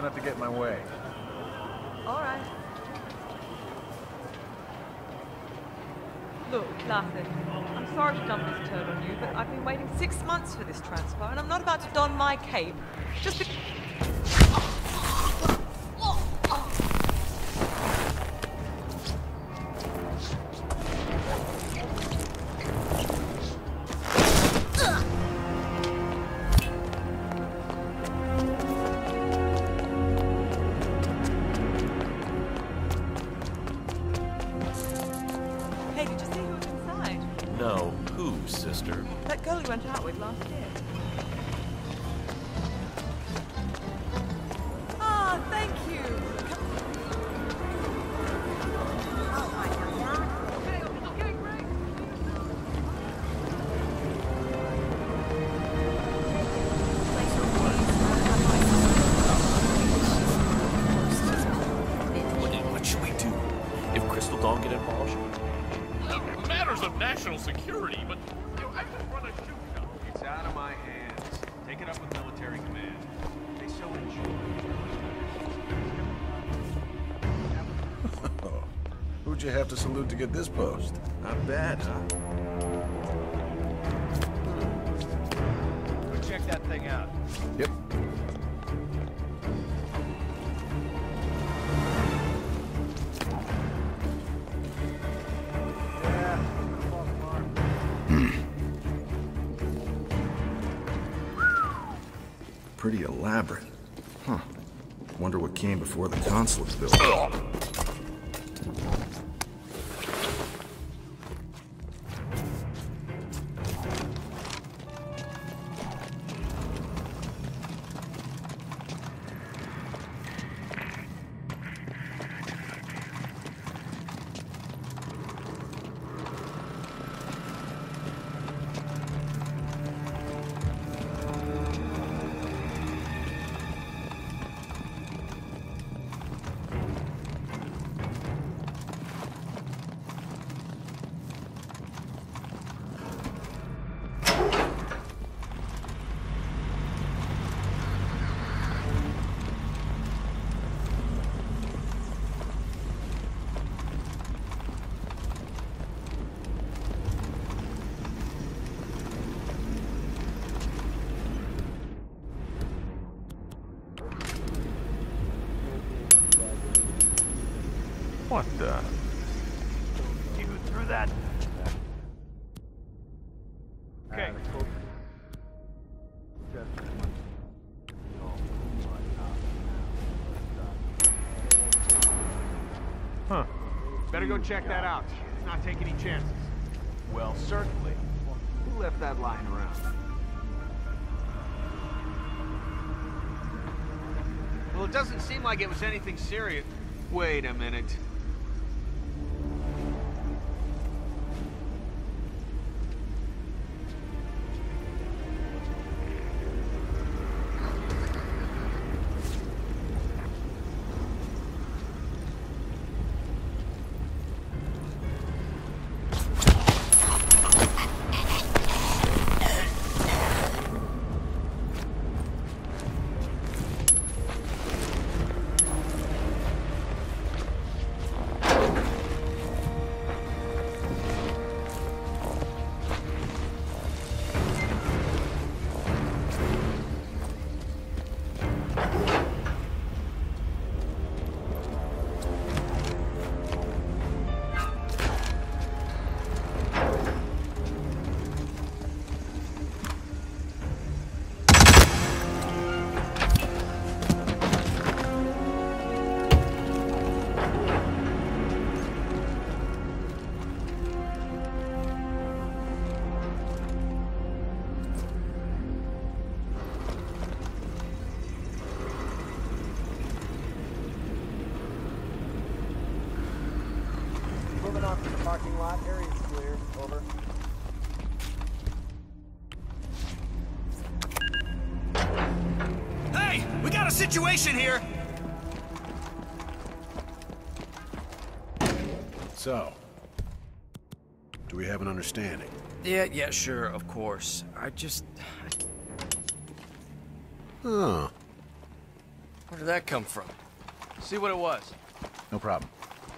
not to get in my way. All right. Look, Laughlin, I'm sorry to dump this turd on you, but I've been waiting 6 months for this transfer, and I'm not about to don my cape just because... That girl you went out with last year. Ah, thank you. Oh my God. Okay, great. What should we do? If Crystal don't get involved? Matters of national security, but I just run a shoot shop. It's out of my hands. Take it up with military command. They so enjoy. Who'd you have to salute to get this post? Not bad, huh? Go check that thing out. Yep. Pretty elaborate. Huh. Wonder what came before the consulate's built. What the? You threw that? Okay. Huh. Better go check that out. Let's not take any chances. Well, certainly. Who left that lying around? Well, it doesn't seem like it was anything serious. Wait a minute. Parking lot, area's clear. Over. Hey! We got a situation here! So, do we have an understanding? Yeah, sure, of course. Huh. Where did that come from? See what it was. No problem.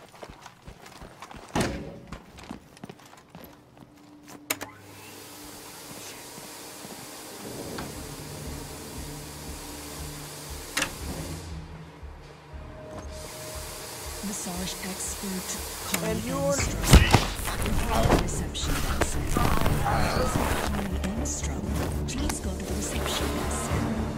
Massage expert And Connie you're... Engstrom. Reception desk. Connie Engstrom. Please go to the reception desk.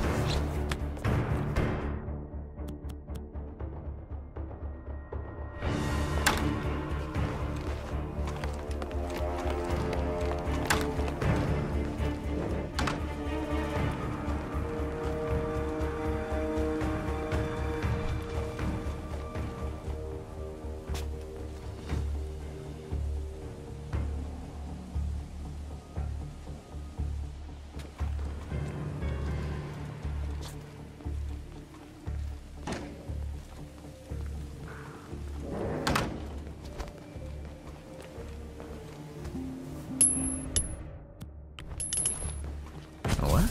What?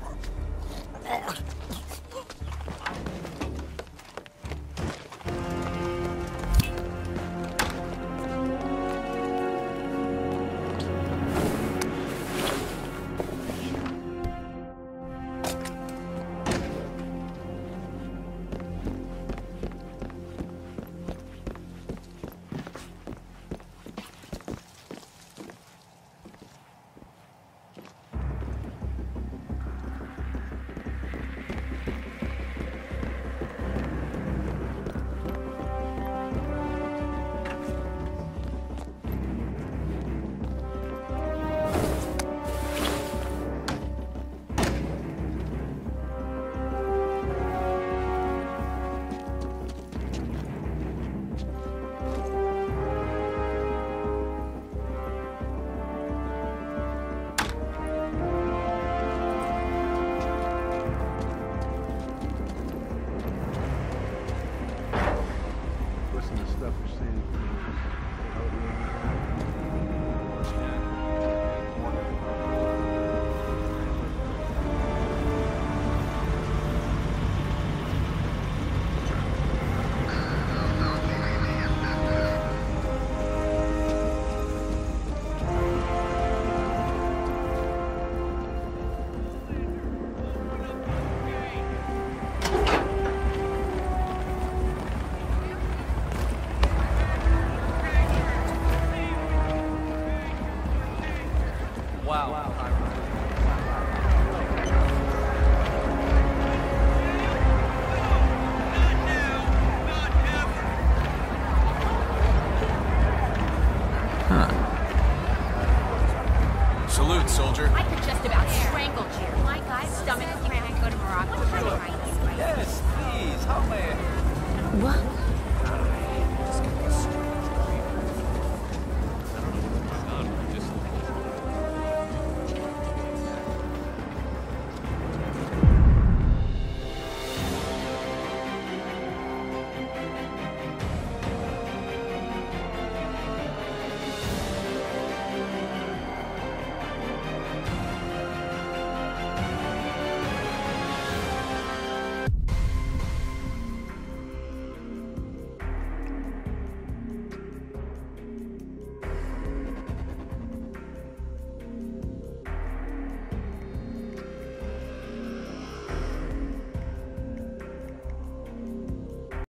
Salute, soldier. I could just about strangle you. My guy's stomach cramp. Go to Morocco. Yes, please. How may I? What?